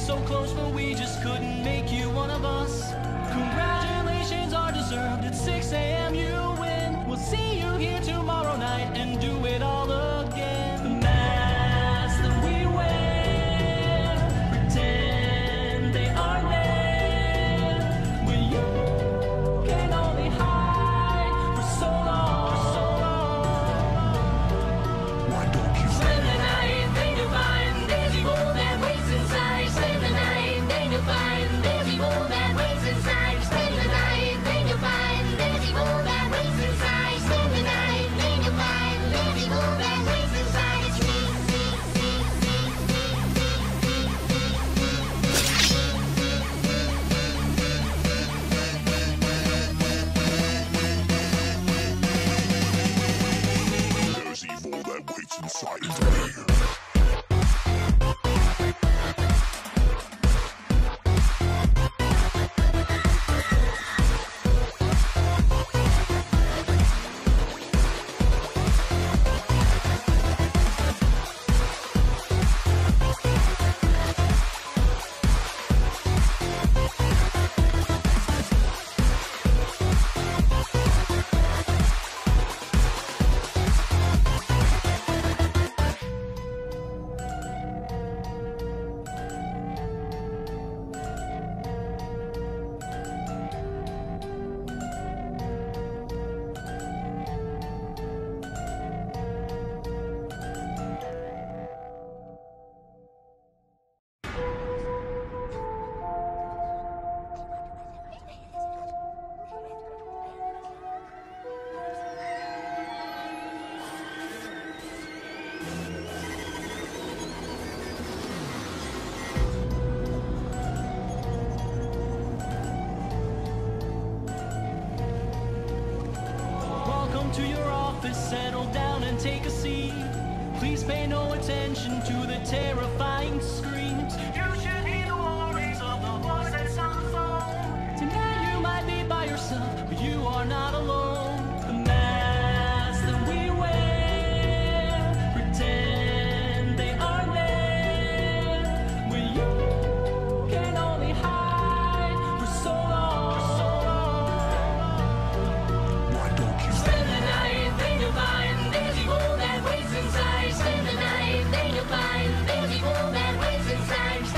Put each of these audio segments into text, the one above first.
so close, but we just couldn't make you one of us. Congratulations are deserved. At 6 a.m. you win. We'll see you here tomorrow night and do it all again. The masks that we wear pretend they are there, but you can only hide for so long, for so long. Why don't you Spend the night, think to find there's evil that waits inside. Spend the night, think to find there's evil that waits inside. Spend the night, think to find there's evil that waits inside. Spend the night, think to find there's evil that waits inside. It's me. There's evil that waits inside of me. Welcome to your office, settle down and take a seat. Please pay no attention to the terrifying screams. You should hear the warnings of the voice that's on the phone. Tonight you might be by yourself, but you are not alone. The masks that we wear pretend they are there, where you can only hide for so long, for so long. Why don't you Spend the night, think to find there's evil that waits inside. Spend the night, think to find there's evil that waits inside.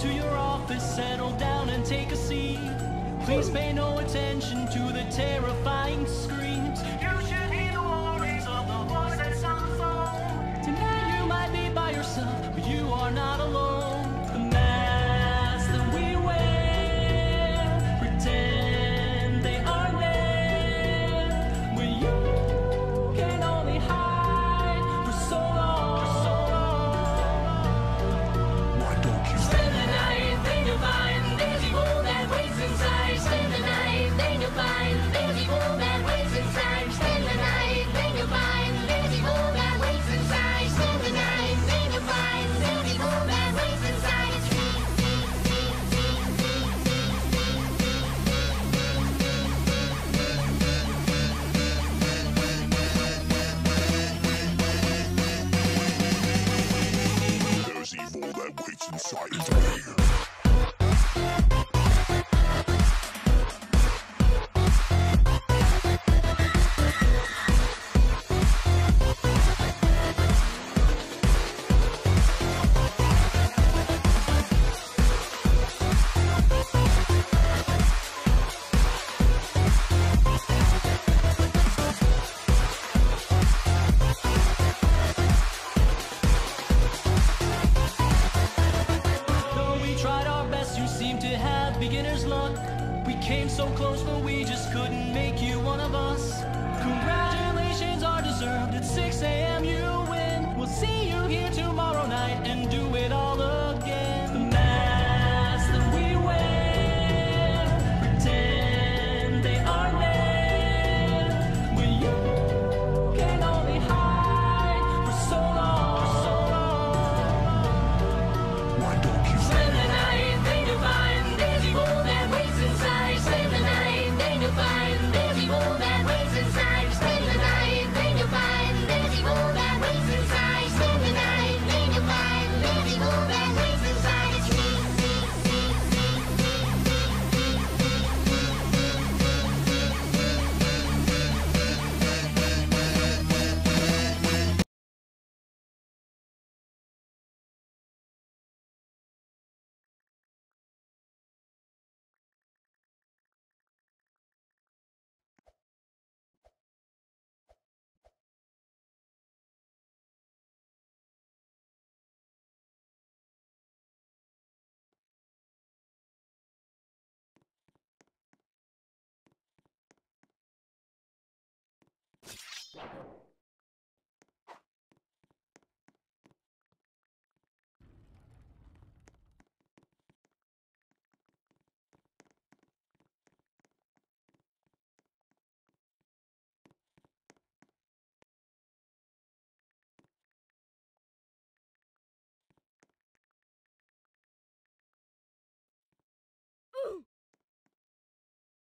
to your office, settle down and take a seat. Please pay no attention to the terrifying screams. You should hear the warnings of the voice that's on the phone. Tonight you might be by yourself, but you are not alone. The masks that we wear pretend they are there, when you can only hide for so long. Why don't you Spend the night, then you'll find there's evil that waits inside. Spend the night, then you'll find there's evil that waits inside. Spend the night, then you'll find there's evil that waits inside. Spend the night, then you'll find there's evil that waits inside. There's evil that waits inside of me. Though we tried our best, you seem to have beginner's luck. We came so close, but we just couldn't make you one of us. Correct.